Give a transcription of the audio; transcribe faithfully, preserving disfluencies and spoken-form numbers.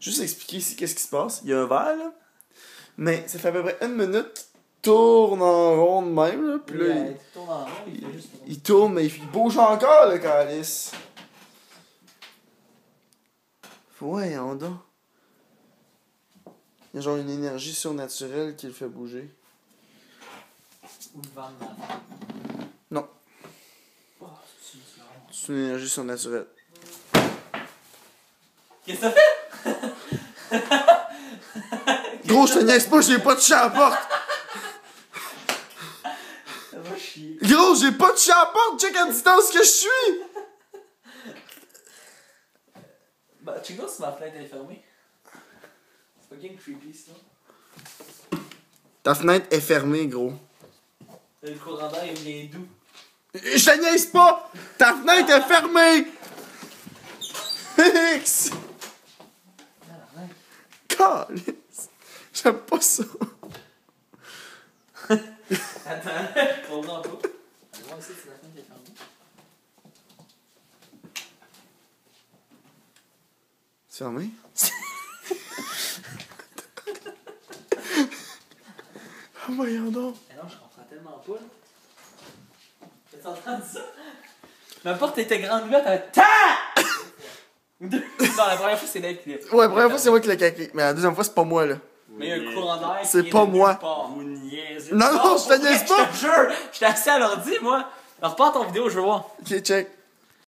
Juste expliquer ici qu'est-ce qui se passe. Il y a un verre, là. Mais ça fait à peu près une minute. Tourne en rond de même, là. Puis là, Oui, il, euh, tu tournes en rond, il fait juste tourner. il tourne, mais il bouge encore, le calice. Voyons donc. Il y a genre une énergie surnaturelle qui le fait bouger. Ou le vent de la Non. Oh, c'est différent. C'est une énergie surnaturelle. Qu'est-ce que t'as fait? Gros, je te niaise pas, j'ai pas touché à la porte. Ça va chier. Gros, j'ai pas touché à la porte. Check à distance que je suis. Bah, check moi si ma fenêtre est fermée. C'est fucking creepy, ça. Ta fenêtre est fermée, gros. Le courant d'air, il vient d'où? Je te niaise pas. Ta fenêtre est fermée. X. Calice. J'aime pas ça. Attends, je comprends pas. Allez voir ici si la fenêtre est fermée. C'est fermé? Ah, voyons donc. Mais non, je comprends tellement pas, là. T'as entendu ça? Ma porte était grande ouverte, elle fait TAH! Non, la première fois, c'est Dave qui l'a. Ouais, la première fois, c'est moi qui l'ai caqué. Mais la deuxième fois, c'est pas moi, là. Mais il y a un courant d'air. C'est qui pas est de moi. nulle part. Vous niaisez. Non, non, je te pour vrai, niaise pas. Je te jure, j'étais assis à l'ordi, moi. Alors, repars ton vidéo, je veux voir. Ok, check.